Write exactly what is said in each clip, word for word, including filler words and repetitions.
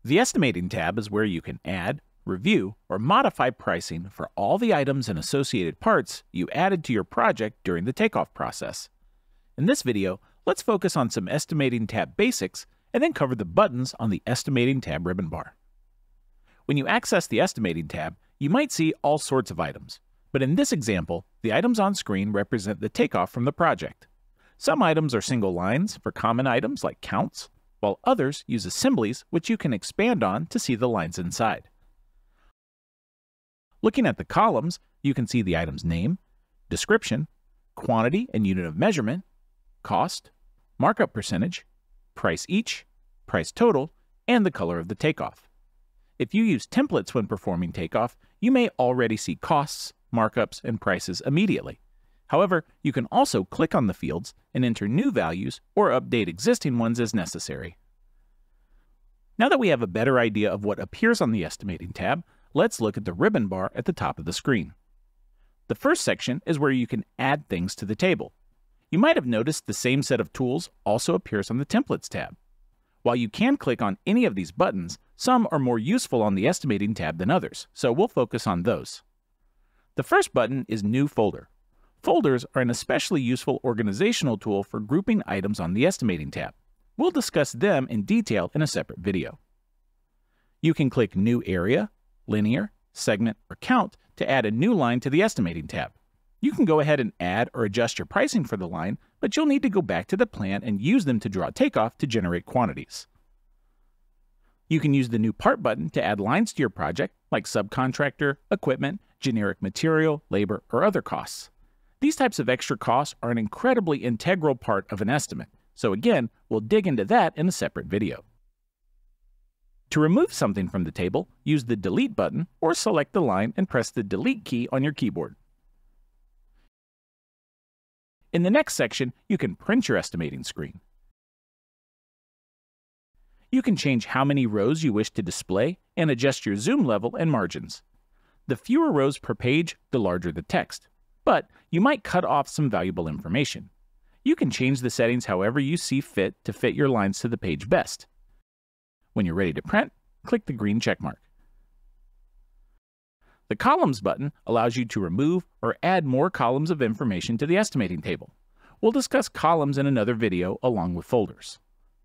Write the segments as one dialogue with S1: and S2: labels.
S1: The Estimating tab is where you can add, review, or modify pricing for all the items and associated parts you added to your project during the takeoff process. In this video, let's focus on some Estimating tab basics and then cover the buttons on the Estimating tab ribbon bar. When you access the Estimating tab, you might see all sorts of items, but in this example, the items on screen represent the takeoff from the project. Some items are single lines for common items like counts, while others use assemblies which you can expand on to see the lines inside. Looking at the columns, you can see the item's name, description, quantity and unit of measurement, cost, markup percentage, price each, price total, and the color of the takeoff. If you use templates when performing takeoff, you may already see costs, markups, and prices immediately. However, you can also click on the fields and enter new values or update existing ones as necessary. Now that we have a better idea of what appears on the Estimating tab, let's look at the ribbon bar at the top of the screen. The first section is where you can add things to the table. You might have noticed the same set of tools also appears on the Templates tab. While you can click on any of these buttons, some are more useful on the Estimating tab than others, so we'll focus on those. The first button is New Folder. Folders are an especially useful organizational tool for grouping items on the Estimating tab. We'll discuss them in detail in a separate video. You can click New Area, Linear, Segment, or Count to add a new line to the Estimating tab. You can go ahead and add or adjust your pricing for the line, but you'll need to go back to the plan and use them to draw takeoff to generate quantities. You can use the New Part button to add lines to your project, like subcontractor, equipment, generic material, labor, or other costs. These types of extra costs are an incredibly integral part of an estimate, so again, we'll dig into that in a separate video. To remove something from the table, use the Delete button or select the line and press the Delete key on your keyboard. In the next section, you can print your estimating screen. You can change how many rows you wish to display and adjust your zoom level and margins. The fewer rows per page, the larger the text. But you might cut off some valuable information. You can change the settings however you see fit to fit your lines to the page best. When you're ready to print, click the green check mark. The Columns button allows you to remove or add more columns of information to the estimating table. We'll discuss columns in another video along with folders.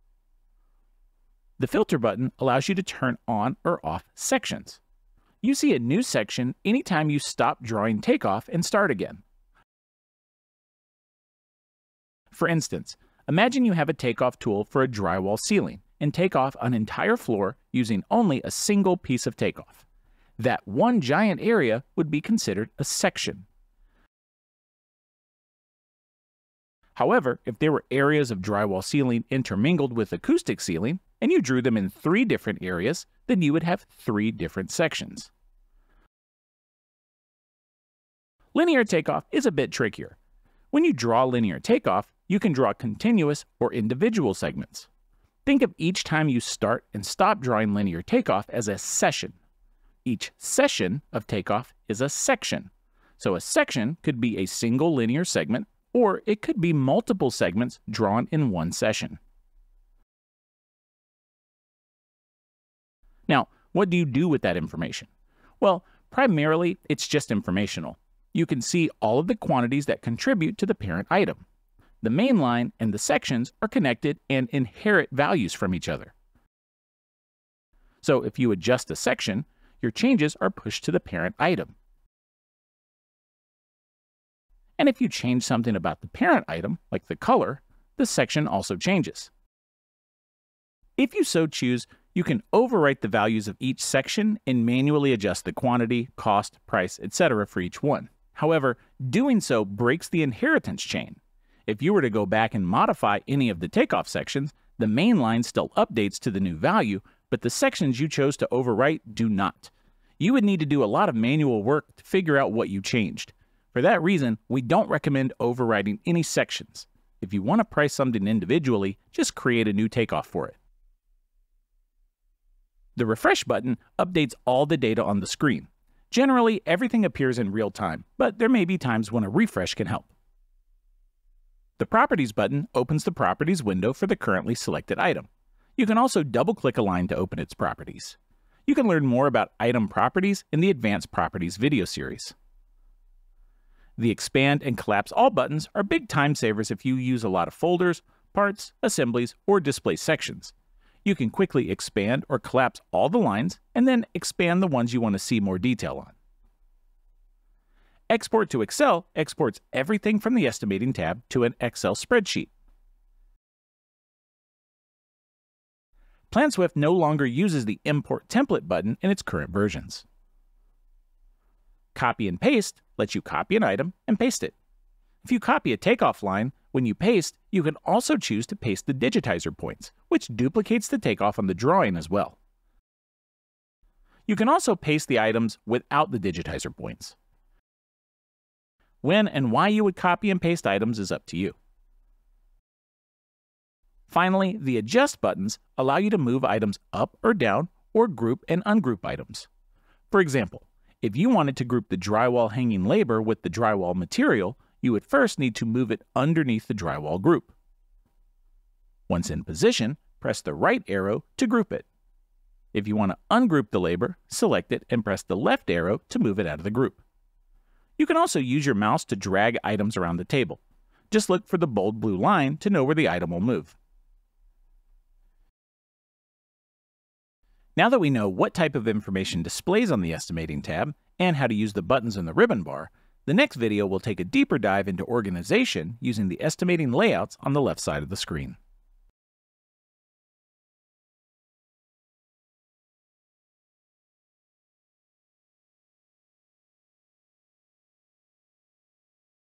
S1: The Filter button allows you to turn on or off sections. You see a new section anytime you stop drawing takeoff and start again. For instance, imagine you have a takeoff tool for a drywall ceiling and take off an entire floor using only a single piece of takeoff. That one giant area would be considered a section. However, if there were areas of drywall ceiling intermingled with acoustic ceiling, and you drew them in three different areas, then you would have three different sections. Linear takeoff is a bit trickier. When you draw linear takeoff, you can draw continuous or individual segments. Think of each time you start and stop drawing linear takeoff as a session. Each session of takeoff is a section. So a section could be a single linear segment, or it could be multiple segments drawn in one session. Now, what do you do with that information? Well, primarily, it's just informational. You can see all of the quantities that contribute to the parent item. The main line and the sections are connected and inherit values from each other. So if you adjust a section, your changes are pushed to the parent item. And if you change something about the parent item, like the color, the section also changes. If you so choose, you can overwrite the values of each section and manually adjust the quantity, cost, price, et cetera for each one. However, doing so breaks the inheritance chain. If you were to go back and modify any of the takeoff sections, the main line still updates to the new value, but the sections you chose to overwrite do not. You would need to do a lot of manual work to figure out what you changed. For that reason, we don't recommend overwriting any sections. If you want to price something individually, just create a new takeoff for it. The Refresh button updates all the data on the screen. Generally, everything appears in real time, but there may be times when a refresh can help. The Properties button opens the Properties window for the currently selected item. You can also double-click a line to open its properties. You can learn more about item properties in the Advanced Properties video series. The Expand and Collapse All buttons are big time savers if you use a lot of folders, parts, assemblies, or display sections. You can quickly expand or collapse all the lines and then expand the ones you want to see more detail on. Export to Excel exports everything from the Estimating tab to an Excel spreadsheet. PlanSwift no longer uses the Import Template button in its current versions. Copy and Paste lets you copy an item and paste it. If you copy a takeoff line, when you paste, you can also choose to paste the digitizer points, which duplicates the takeoff on the drawing as well. You can also paste the items without the digitizer points. When and why you would copy and paste items is up to you. Finally, the Adjust buttons allow you to move items up or down or group and ungroup items. For example, if you wanted to group the drywall hanging labor with the drywall material, you would first need to move it underneath the drywall group. Once in position, press the right arrow to group it. If you want to ungroup the labor, select it and press the left arrow to move it out of the group. You can also use your mouse to drag items around the table. Just look for the bold blue line to know where the item will move. Now that we know what type of information displays on the Estimating tab and how to use the buttons in the ribbon bar, the next video will take a deeper dive into organization using the estimating layouts on the left side of the screen.